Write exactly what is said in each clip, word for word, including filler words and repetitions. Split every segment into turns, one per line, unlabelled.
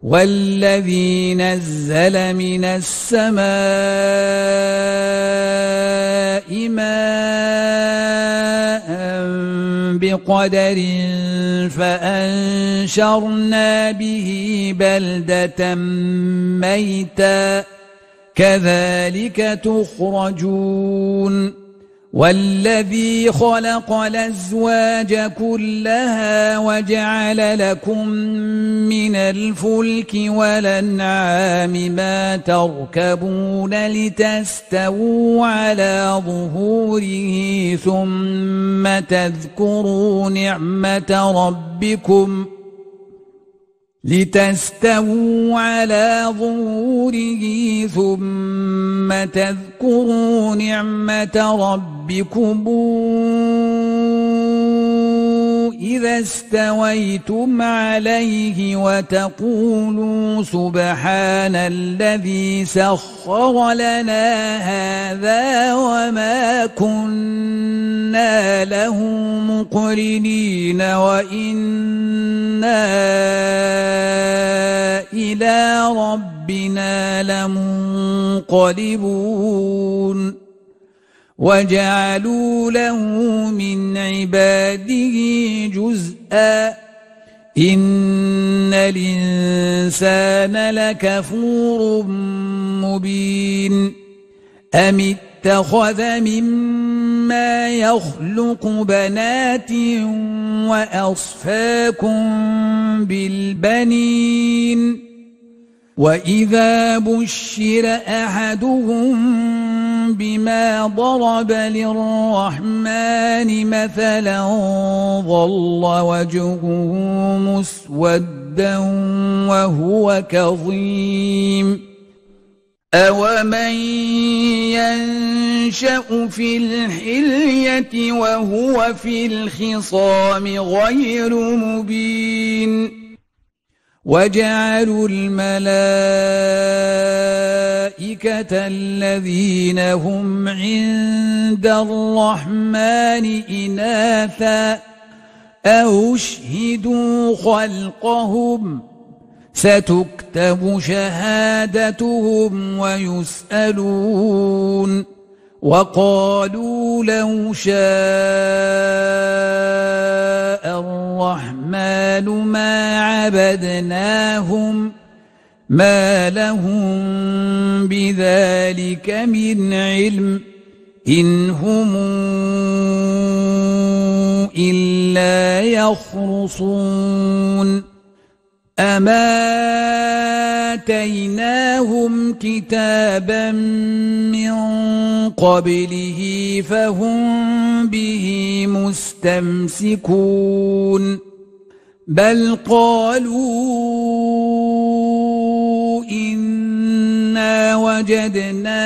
والذي نزل من السماء ماء بقدر فأنشرنا به بلدة ميتا كذلك تخرجون والذي خلق الأزواج كلها وجعل لكم من الفلك والأنعام ما تركبون لتستووا على ظهوره ثم تذكروا نعمة ربكم لتستووا على ظهوره ثم تذكروا نعمة ربكم إذا استويتم عليه وتقولوا سبحان الذي سخر لنا هذا وما كنا له مقرنين وإنا إلى ربنا لمنقلبون وجعلوا له من عباده جزءا إن الإنسان لكفور مبين أم اتخذ مما يخلق بنات وأصفاكم بالبنين وإذا بشر أحدهم بما ضرب للرحمن مثلا ظل وجهه مسودا وهو كظيم أومن ينشأ في الحلية وهو في الخصام غير مبين وجعلوا الملائكة الذين هم عند الرحمن إناثا أشهدوا خلقهم ستكتب شهادتهم ويسألون وقالوا لو شاء الرحمن ما عبدناهم ما لهم بذلك من علم إن هم إلا يخرصون أما آتيناهم كتابا من قبله فهم به مستمسكون بل قالوا إنا وجدنا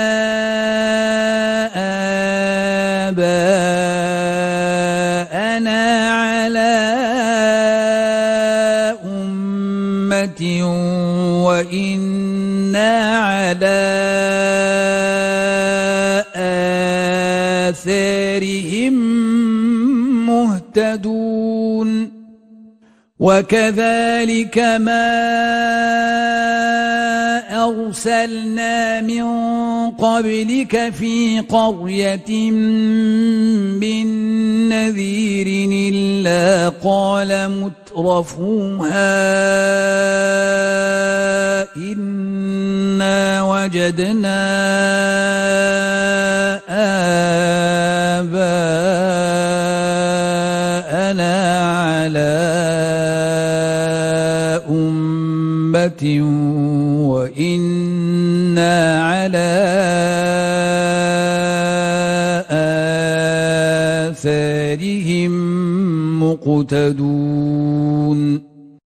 آباءنا على وإنا على آثارهم مهتدون وكذلك ما أرسلنا من قبلك في قرية من نذير إلا قال مترفوها إنا وجدنا آباءنا على أمة وإنا على آثارهم مقتدون